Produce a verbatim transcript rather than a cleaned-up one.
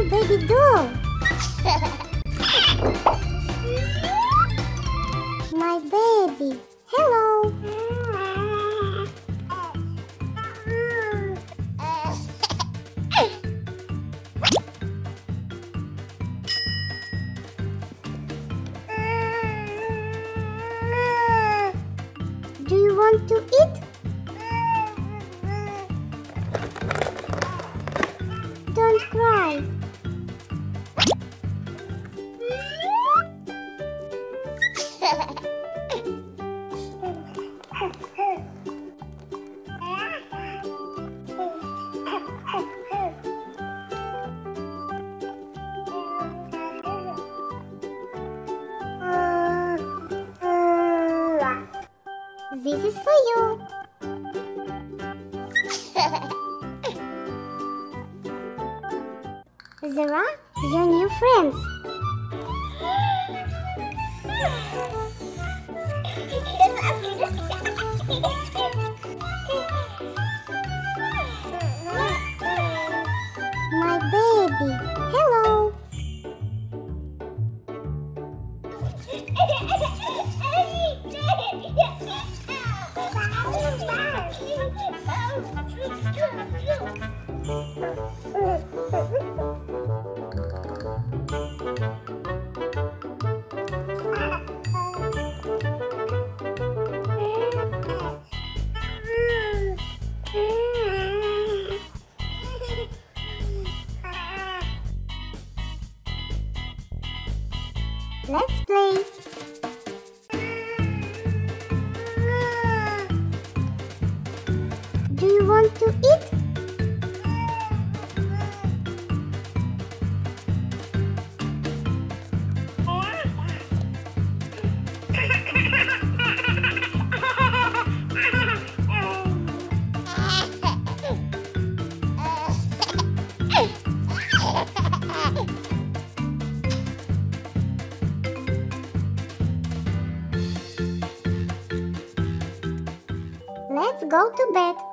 baby doll. My baby. Hello. Do you want to eat? Don't cry. This is for you. Zara, your new friends. My baby. Hello. Let's play. Do you want to eat? Let's go to bed.